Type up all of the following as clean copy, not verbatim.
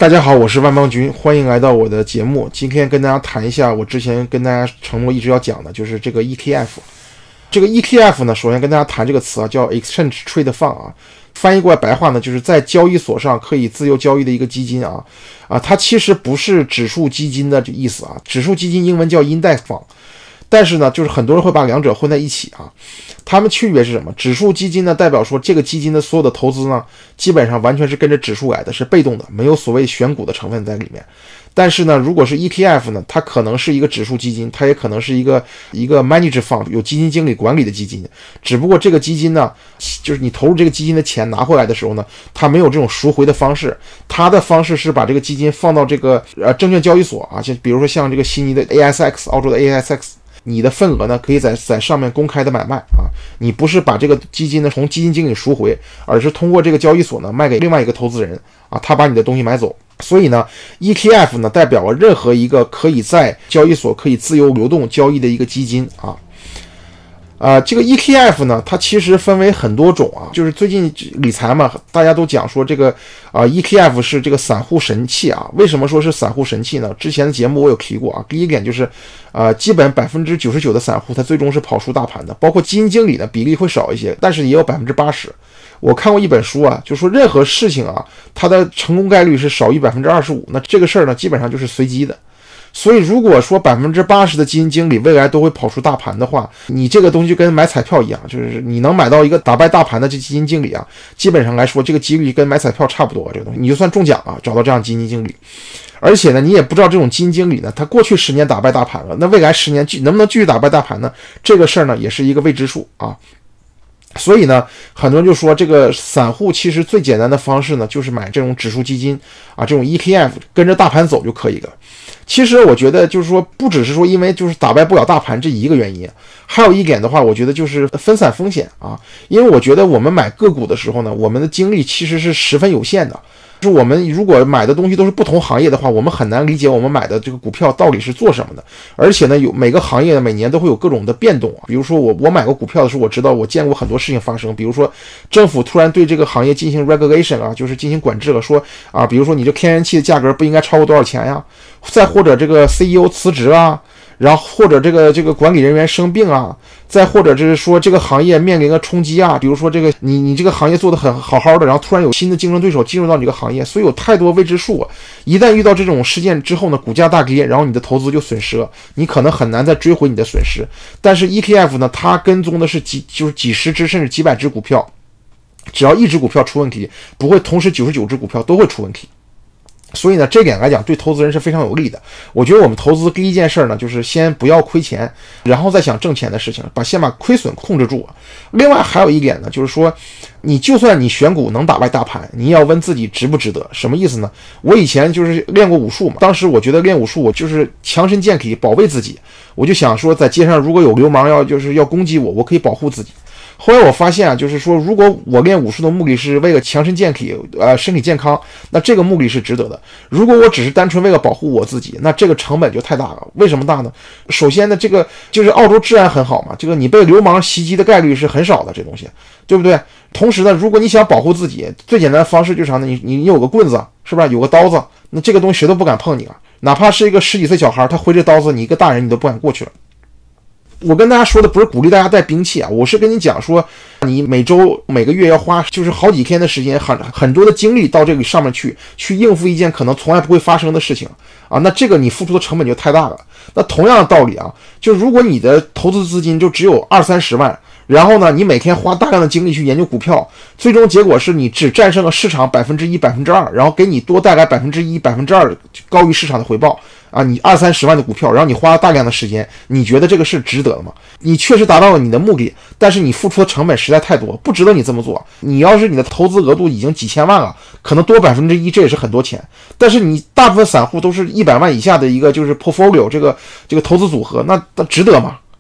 大家好，我是万邦君，欢迎来到我的节目。今天跟大家谈一下我之前跟大家承诺一直要讲的，就是这个 ETF。这个 ETF 呢，首先跟大家谈这个词啊，叫 Exchange Trade Fund 啊，翻译过来白话呢，就是在交易所上可以自由交易的一个基金啊。它其实不是指数基金的这意思啊，指数基金英文叫 Index Fund。但是呢，就是很多人会把两者混在一起啊。它们区别是什么？指数基金呢，代表说这个基金的所有的投资呢，基本上完全是跟着指数来的，是被动的，没有所谓选股的成分在里面。但是呢，如果是 ETF 呢，它可能是一个指数基金，它也可能是一个 managed fund， 有基金经理管理的基金。只不过这个基金呢，就是你投入这个基金的钱拿回来的时候呢，它没有这种赎回的方式，它的方式是把这个基金放到这个证券交易所啊，就比如说像这个悉尼的 ASX， 澳洲的 ASX。你的份额呢，可以在上面公开的买卖啊，你不是把这个基金呢从基金经理赎回，而是通过这个交易所呢卖给另外一个投资人啊，他把你的东西买走。所以呢 ETF 呢代表了任何一个可以在交易所可以自由流动交易的一个基金啊。这个 ETF 呢，它其实分为很多种啊，就是最近理财嘛，大家都讲说这个ETF 是这个散户神器啊。为什么说是散户神器呢？之前的节目我有提过啊。第一点就是基本99%的散户他最终是跑输大盘的，包括基金经理呢比例会少一些，但是也有80%。我看过一本书啊，就说任何事情啊，它的成功概率是少于25%，那这个事儿呢基本上就是随机的。所以如果说80%的基金经理未来都会跑出大盘的话，你这个东西就跟买彩票一样，就是你能买到一个打败大盘的这基金经理啊，基本上来说这个几率跟买彩票差不多，这个东西你就算中奖啊，找到这样基金经理。而且呢，你也不知道这种基金经理呢，他过去10年打败大盘了，那未来10年能不能继续打败大盘呢？这个事儿呢也是一个未知数啊。所以呢，很多人就说这个散户其实最简单的方式呢，就是买这种指数基金啊，这种 ETF 跟着大盘走就可以了。其实我觉得就是说，不只是说因为就是打败不了大盘这一个原因，还有一点的话，我觉得就是分散风险啊。因为我觉得我们买个股的时候呢，我们的精力其实是十分有限的。就是我们如果买的东西都是不同行业的话，我们很难理解我们买的这个股票到底是做什么的。而且呢，有每个行业每年都会有各种的变动啊。比如说我买过股票的时候，我知道我见过很多事情发生。比如说政府突然对这个行业进行 regulation 啊，就是进行管制了，说啊，比如说你这天然气的价格不应该超过多少钱呀，再或者这个 CEO 辞职啊，然后或者这个管理人员生病啊，再或者就是说这个行业面临了冲击啊，比如说这个你这个行业做得很好的，然后突然有新的竞争对手进入到你这个行业，所以有太多未知数啊。一旦遇到这种事件之后呢，股价大跌，然后你的投资就损失了，你可能很难再追回你的损失。但是 ETF 呢，它跟踪的是就是几十只甚至几百只股票，只要一只股票出问题，不会同时99只股票都会出问题。所以呢，这点来讲对投资人是非常有利的。我觉得我们投资第一件事呢，就是先不要亏钱，然后再想挣钱的事情，先把亏损控制住。另外还有一点呢，就是说你就算你选股能打败大盘，你也要问自己值不值得。什么意思呢？我以前就是练过武术嘛，当时我觉得练武术我就是强身健体，保卫自己。我就想说在街上如果有流氓要攻击我，我可以保护自己。后来我发现啊，就是说如果我练武术的目的是为了强身健体，身体健康，那这个目的是值得的。如果我只是单纯为了保护我自己，那这个成本就太大了。为什么大呢？首先呢，这个就是澳洲治安很好嘛，这个你被流氓袭击的概率是很少的，这东西对不对？同时呢，如果你想保护自己，最简单的方式就是啥呢？你有个棍子是吧？有个刀子，那这个东西谁都不敢碰你了，哪怕是一个10几岁小孩，他挥着刀子，你一个大人你都不敢过去了。我跟大家说的不是鼓励大家带兵器啊，我是跟你讲说，你每周每个月要花就是好几天的时间，很多的精力到这个上面去应付一件可能从来不会发生的事情啊，那这个你付出的成本就太大了。那同样的道理啊，就如果你的投资资金就只有20-30万，然后呢，你每天花大量的精力去研究股票，最终结果是你只战胜了市场1%、2%，然后给你多带来1%、2%高于市场的回报啊！你20-30万的股票，然后你花了大量的时间，你觉得这个是值得的吗？你确实达到了你的目的，但是你付出的成本实在太多，不值得你这么做。你要是你的投资额度已经几千万了，可能多1%，这也是很多钱。但是你大部分散户都是100万以下的一个就是 portfolio 这个投资组合，那值得吗？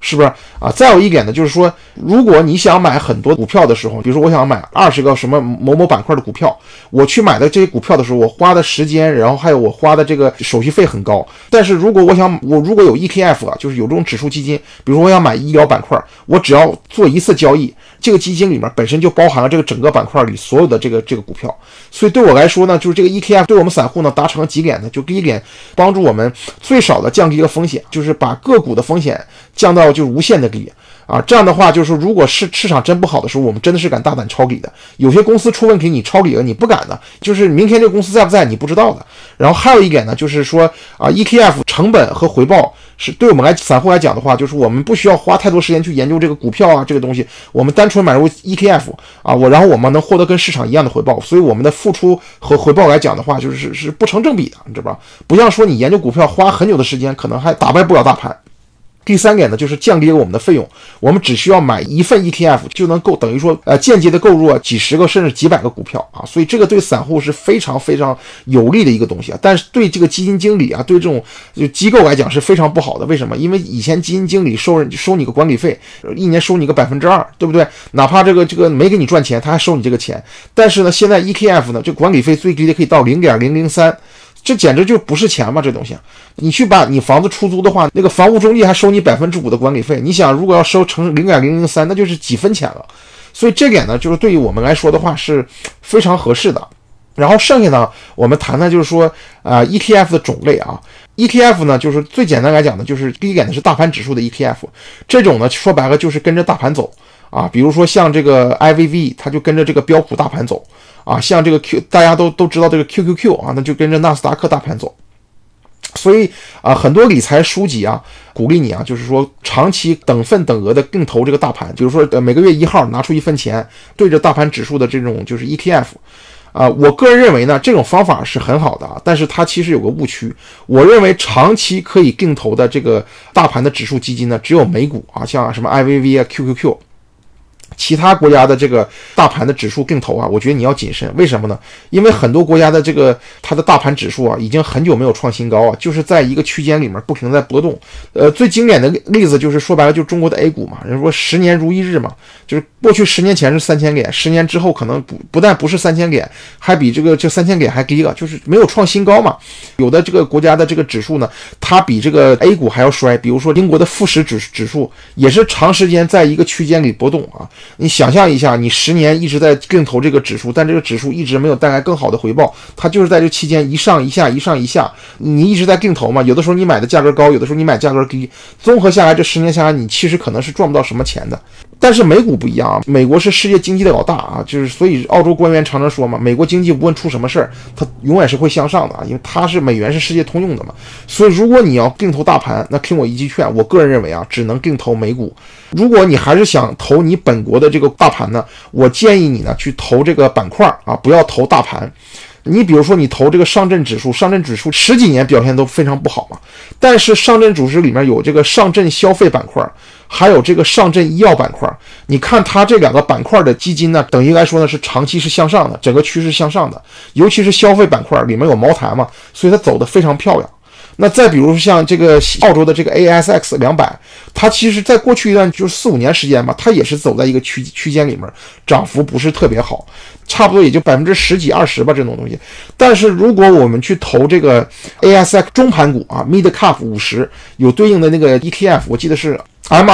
是不是啊？再有一点呢，就是说，如果你想买很多股票的时候，比如说我想买20个什么某某板块的股票，我去买的这些股票的时候，我花的时间，然后还有我花的这个手续费很高。但是如果我如果有 ETF 啊，就是有这种指数基金，比如说我想买医疗板块，我只要做一次交易，这个基金里面本身就包含了这个整个板块里所有的这个股票。所以对我来说呢，就是这个 ETF 对我们散户呢达成了几点呢？就第一点，帮助我们最少的降低一个风险，就是把个股的风险降到就是无限的低啊。这样的话，就是说如果市场真不好的时候，我们真的是敢大胆抄底的。有些公司出问题，你抄底了你不敢的，就是明天这个公司在不在你不知道的。然后还有一点呢，就是说啊 ETF 成本和回报是对我们散户来讲的话，就是我们不需要花太多时间去研究这个股票啊这个东西，我们单纯买入 ETF 啊，然后我们能获得跟市场一样的回报，所以我们的付出和回报来讲的话，是不成正比的，你知道吧？不像说你研究股票花很久的时间，可能还打败不了大盘。第三点呢，就是降低了我们的费用，我们只需要买一份 ETF 就能够等于说间接的购入几十个甚至几百个股票啊，所以这个对散户是非常非常有利的一个东西啊。但是对这个基金经理啊，对这种机构来讲是非常不好的。为什么？因为以前基金经理收你个管理费，一年收你个2%，对不对？哪怕这个没给你赚钱，他还收你这个钱。但是呢，现在 ETF 呢，这管理费最低的可以到 0.003。这简直就不是钱嘛，这东西你去把你房子出租的话，那个房屋中介还收你 5% 的管理费，你想如果要收成 0.003， 那就是几分钱了。所以这点呢，就是对于我们来说的话是非常合适的。然后剩下呢，我们谈谈就是说ETF 的种类啊。ETF 呢，就是最简单来讲呢，就是第一点呢是大盘指数的 ETF， 这种呢说白了就是跟着大盘走啊。比如说像这个 IVV， 它就跟着这个标普大盘走啊，像这个大家都知道这个 QQQ 啊，那就跟着纳斯达克大盘走。所以很多理财书籍啊，鼓励你啊，就是说长期等份等额的定投这个大盘，比如说每个月1号拿出一份钱，对着大盘指数的这种就是 ETF。我个人认为呢，这种方法是很好的啊，但是它其实有个误区。我认为长期可以定投的这个大盘的指数基金呢，只有美股啊，像什么 IVV 啊、QQQ。其他国家的这个大盘的指数定投啊，我觉得你要谨慎。为什么呢？因为很多国家的这个它的大盘指数啊，已经很久没有创新高啊，就是在一个区间里面不停在波动。最经典的例子就是说白了，就是中国的 A 股嘛。人说10年如一日嘛，就是过去10年前是3000点，10年之后可能不但不是3000点，还比这3000点还低了，就是没有创新高嘛。有的这个国家的这个指数呢，它比这个 A 股还要衰。比如说英国的富时指数也是长时间在一个区间里波动啊。你想象一下，你10年一直在定投这个指数，但这个指数一直没有带来更好的回报，它就是在这期间一上一下，一上一下，你一直在定投嘛。有的时候你买的价格高，有的时候你买价格低，综合下来这10年下来，你其实可能是赚不到什么钱的。但是美股不一样啊，美国是世界经济的老大啊，就是所以澳洲官员常常说嘛，美国经济无论出什么事儿，它永远是会向上的啊，因为美元是世界通用的嘛。所以如果你要定投大盘，那听我一句劝，我个人认为啊，只能定投美股。如果你还是想投你本国的这个大盘呢，我建议你呢去投这个板块啊，不要投大盘。你比如说你投这个上证指数10几年表现都非常不好嘛，但是上证指数里面有这个上证消费板块，还有这个上证医药板块，你看它这两个板块的基金呢，等于来说呢是长期是向上的，整个趋势向上的，尤其是消费板块里面有茅台嘛，所以它走得非常漂亮。那再比如像这个澳洲的这个 ASX 200，它其实在过去一段就是4-5年时间吧，它也是走在一个区间里面，涨幅不是特别好，差不多也就10%几20%吧这种东西。但是如果我们去投这个 ASX 中盘股啊 Mid Cap 50，有对应的那个 ETF， 我记得是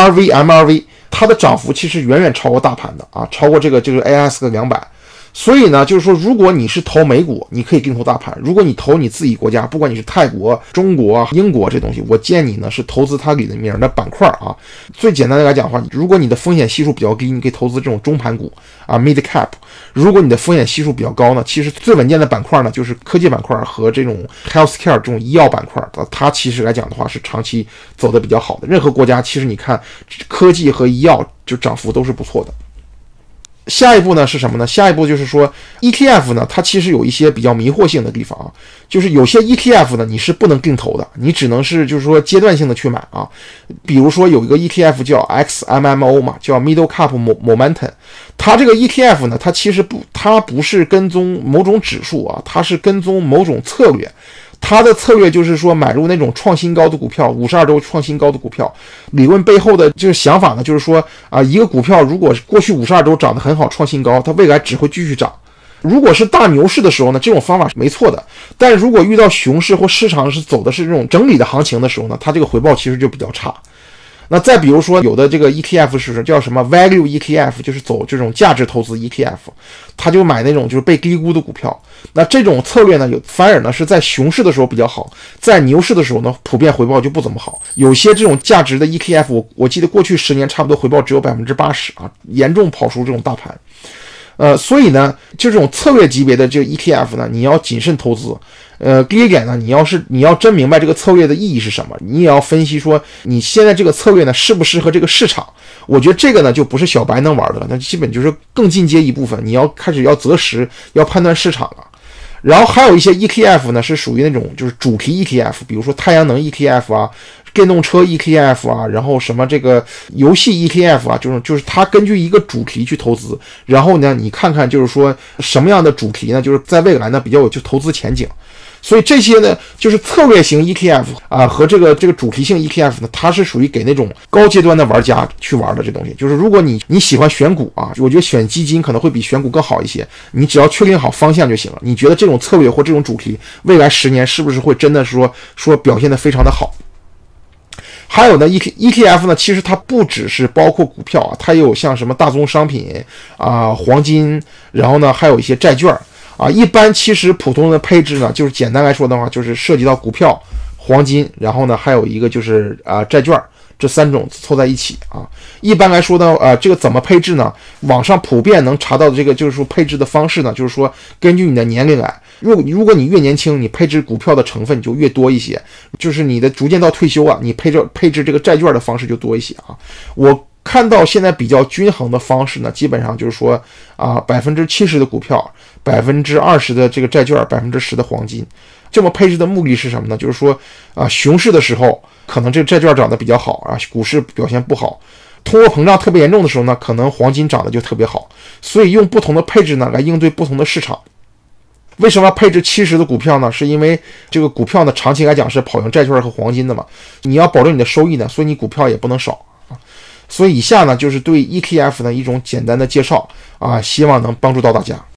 MRV， 它的涨幅其实远远超过大盘的啊，超过这个 ASX 200。所以呢，就是说，如果你是投美股，你可以定投大盘；如果你投你自己国家，不管你是泰国、中国、英国这东西，我建议你呢是投资它里面的板块啊。最简单的来讲的话，如果你的风险系数比较低，你可以投资这种中盘股啊 ，mid cap。如果你的风险系数比较高呢，其实最稳健的板块呢就是科技板块和这种 healthcare 这种医药板块，它其实来讲的话是长期走的比较好的。任何国家其实你看科技和医药就涨幅都是不错的。下一步呢是什么呢？下一步就是说 ETF 呢，它其实有一些比较迷惑性的地方啊，就是有些 ETF 呢你是不能定投的，你只能是就是说阶段性的去买啊。比如说有一个 ETF 叫 XMMO 嘛，叫 Middle Cap Momentum， 它这个 ETF 呢，它其实不是跟踪某种指数啊，它是跟踪某种策略。 他的策略就是说买入那种创新高的股票，52周创新高的股票。理论背后的就是想法呢，就是说一个股票如果过去52周涨得很好，创新高，它未来只会继续涨。如果是大牛市的时候呢，这种方法是没错的。但是如果遇到熊市或市场是走的是这种整理的行情的时候呢，它这个回报其实就比较差。那再比如说有的这个 ETF 是叫什么 Value ETF， 就是走这种价值投资 ETF， 他就买那种就是被低估的股票。那这种策略呢，反而呢是在熊市的时候比较好，在牛市的时候呢，普遍回报就不怎么好。有些这种价值的 ETF， 我记得过去10年差不多回报只有 80% 啊，严重跑输这种大盘。所以呢，就这种策略级别的这个 ETF 呢，你要谨慎投资。第一点呢，你要真明白这个策略的意义是什么，你也要分析说你现在这个策略呢适不适合这个市场。我觉得这个呢就不是小白能玩的了，那基本就是更进阶一部分，你要开始要择时，要判断市场了。然后还有一些 ETF 呢是属于那种就是主题 ETF， 比如说太阳能 ETF 啊，电动车 ETF 啊，然后什么这个游戏 ETF 啊，就是它根据一个主题去投资，然后呢你看看就是说什么样的主题呢，就是在未来呢比较有就投资前景。所以这些呢，就是策略型 ETF 和这个主题性 ETF 呢，它是属于给那种高阶端的玩家去玩的这东西。就是如果你喜欢选股啊，我觉得选基金可能会比选股更好一些。你只要确定好方向就行了。你觉得这种策略或这种主题，未来10年是不是会真的说表现得非常的好？还有呢 ETF 呢，其实它不只是包括股票啊，它也有像什么大宗商品黄金，然后呢还有一些债券。一般其实普通的配置呢，就是简单来说的话，就是涉及到股票、黄金，然后呢还有一个就是债券，这3种凑在一起啊。一般来说呢，这个怎么配置呢？网上普遍能查到的这个就是说配置的方式呢，就是说根据你的年龄来，如果你越年轻，你配置股票的成分就越多一些，就是你的逐渐到退休你配置这个债券的方式就多一些啊。我看到现在比较均衡的方式呢，基本上就是说70%的股票，20%的这个债券，10%的黄金。这么配置的目的是什么呢？就是说熊市的时候可能这个债券涨得比较好股市表现不好，通货膨胀特别严重的时候呢，可能黄金涨得就特别好。所以用不同的配置呢来应对不同的市场。为什么要配置70%的股票呢？是因为这个股票呢长期来讲是跑赢债券和黄金的嘛，你要保证你的收益呢，所以你股票也不能少。所以以下呢就是对 ETF 的一种简单的介绍希望能帮助到大家。